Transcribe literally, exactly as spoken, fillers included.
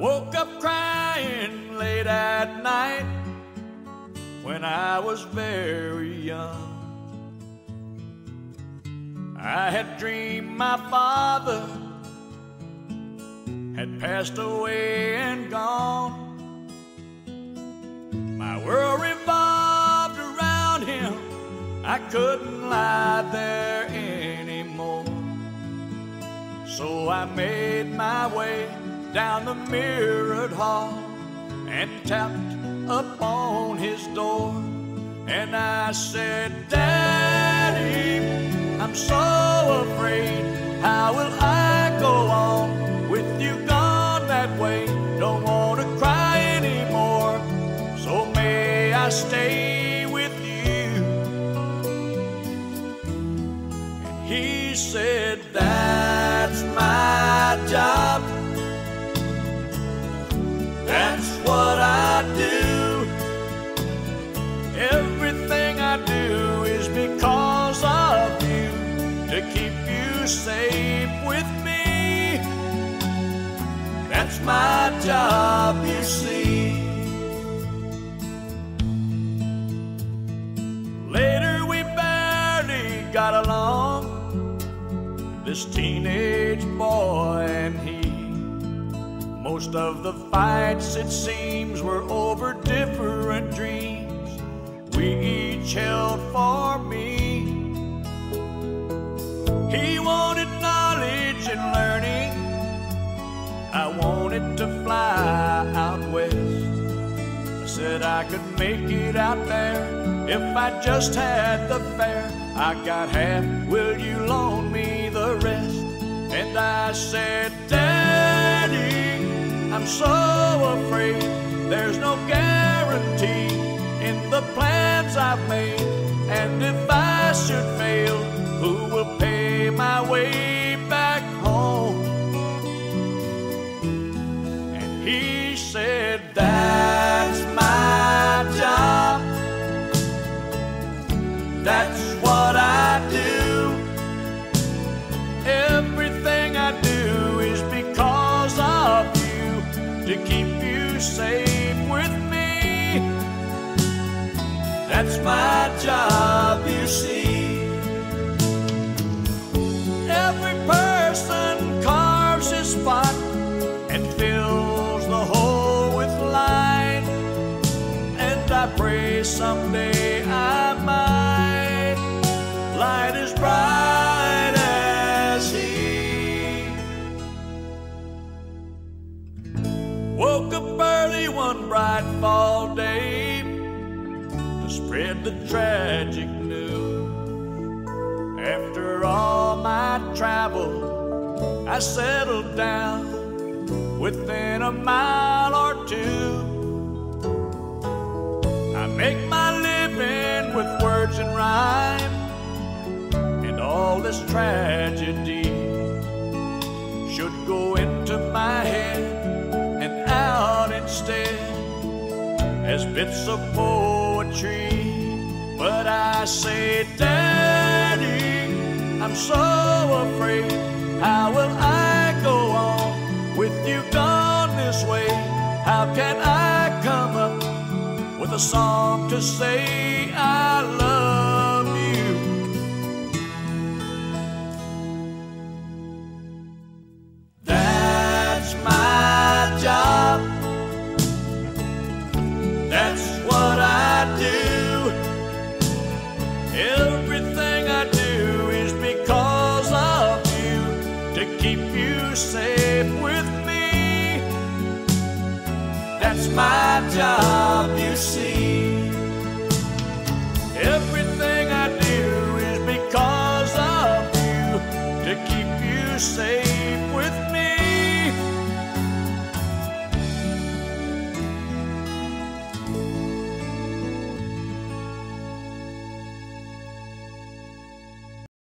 woke up crying late at night when I was very young. I had dreamed my father had passed away and gone. My world revolved around him, I couldn't lie there anymore. So I made my way down the mirrored hall and tapped upon his door. And I said, Daddy, I'm so afraid, how will I go on with you gone that way? Don't want to cry anymore, so may I stay with you? And he said, that's my job, that's what I do. Everything I do is because of you, to keep you safe with me. That's my job, you see. Later we barely got along, this teenage boy and he. Most of the fights, it seems, were over different dreams we each held for me. He wanted knowledge and learning, I wanted to fly out west. I said I could make it out there if I just had the fare. I got half, will you loan me the rest? And I said, Daddy, I'm so afraid there's no guarantee in the plans I've made. And if I should fail, who will pay my way back home? And he said, that's my job, that's what I do. Everything I do is because of you, to keep you safe with me. That's my job, you see. Every person carves his spot and fills the hole with light, and I pray someday I might light as bright as he. Woke up early one bright fall day to spread the tragic news. After all my travel, I settled down within a mile or two. I make my living with words and rhyme, and all this tragedy should go into my head and out instead as bits of poetry. But I say, Daddy, I'm so afraid, how will I go on with you gone this way? How can I come up with a song to say I love you? That's my job, that's what I do. Everything I do is because of you, to keep you safe with me. That's my job, you see. Everything I do is because of you, to keep you safe